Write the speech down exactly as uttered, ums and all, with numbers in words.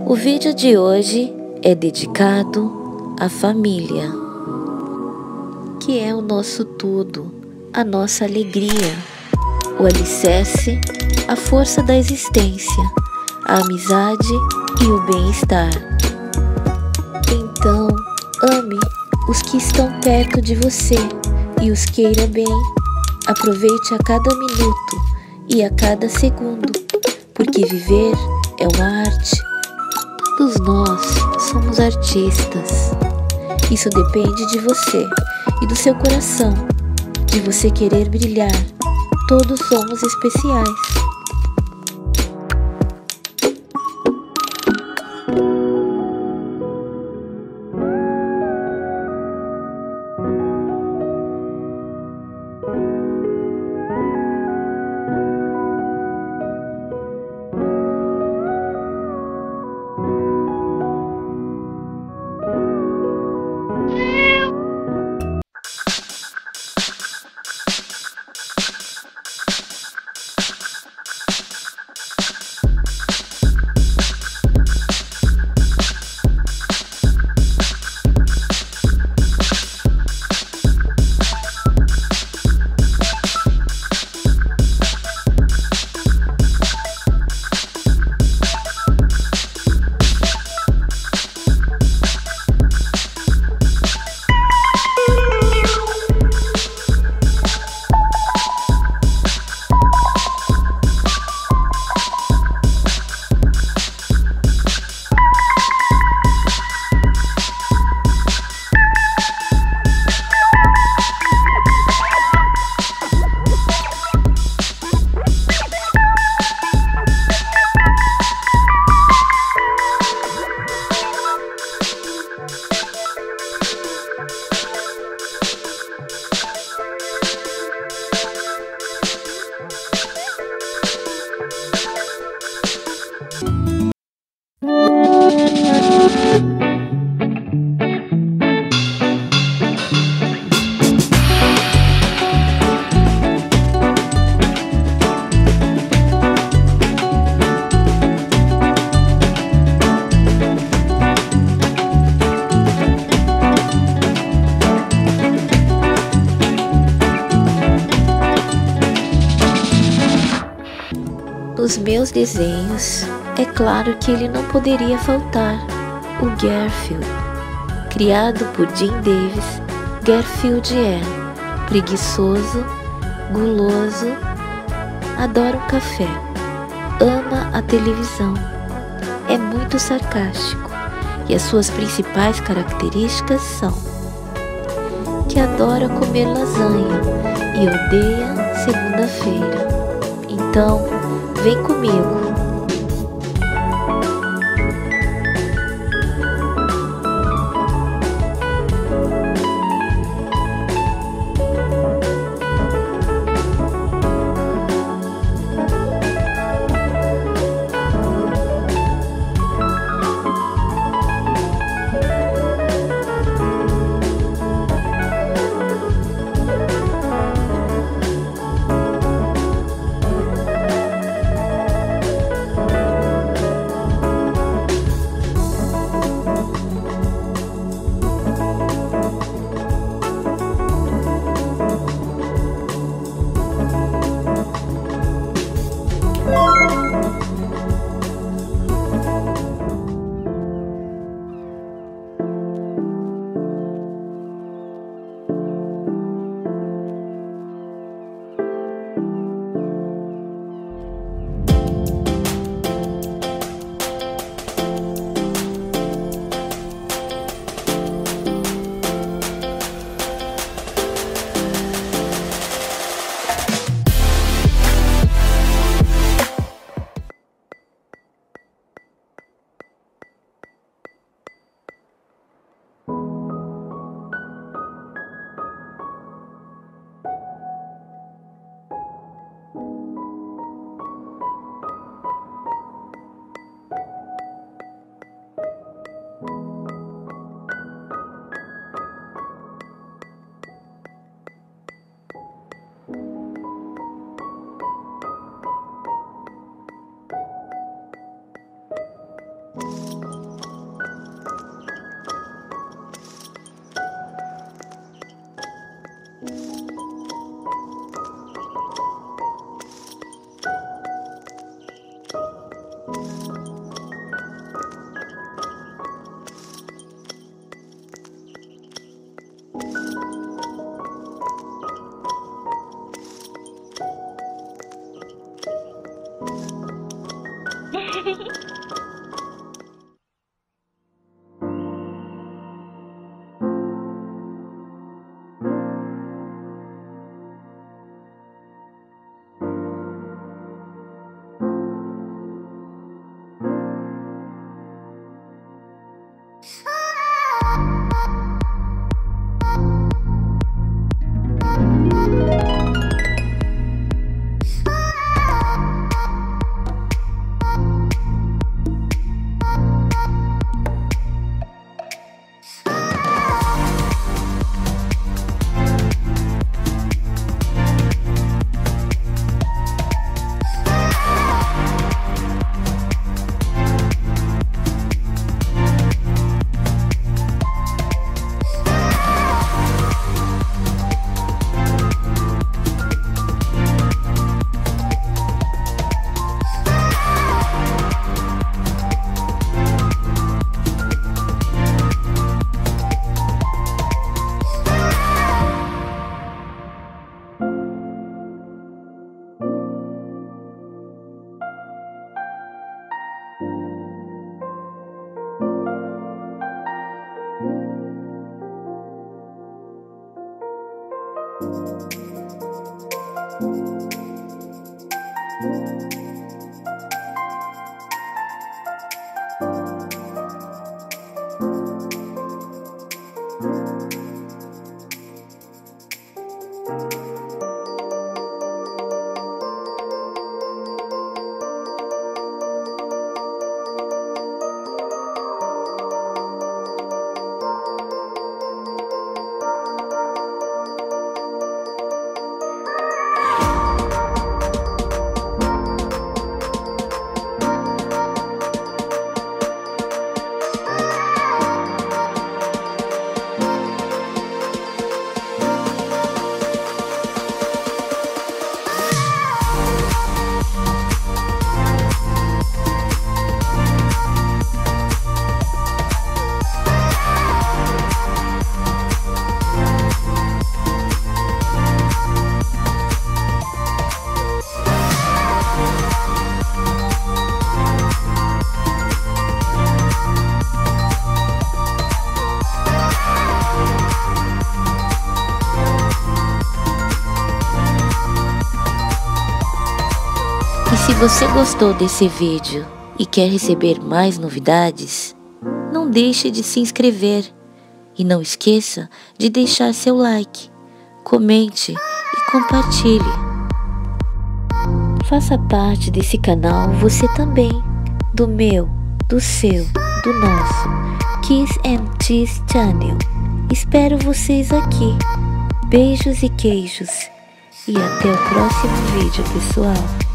O vídeo de hoje é dedicado à família, que é o nosso tudo, a nossa alegria, o alicerce, a força da existência, a amizade e o bem-estar. Então, ame os que estão perto de você e os queira bem. Aproveite a cada minuto e a cada segundo, porque viver é uma arte. Todos nós somos artistas. Isso depende de você e do seu coração, de você querer brilhar. Todos somos especiais. Nos meus desenhos, é claro que ele não poderia faltar, o Garfield. Criado por Jim Davis, Garfield é preguiçoso, guloso, adora um café, ama a televisão, é muito sarcástico e as suas principais características são que adora comer lasanha e odeia segunda-feira. Então, vem comigo. Se você gostou desse vídeo e quer receber mais novidades, não deixe de se inscrever e não esqueça de deixar seu like, comente e compartilhe. Faça parte desse canal você também, do meu, do seu, do nosso Kiss and Cheese Channel. Espero vocês aqui. Beijos e queijos. E até o próximo vídeo, pessoal.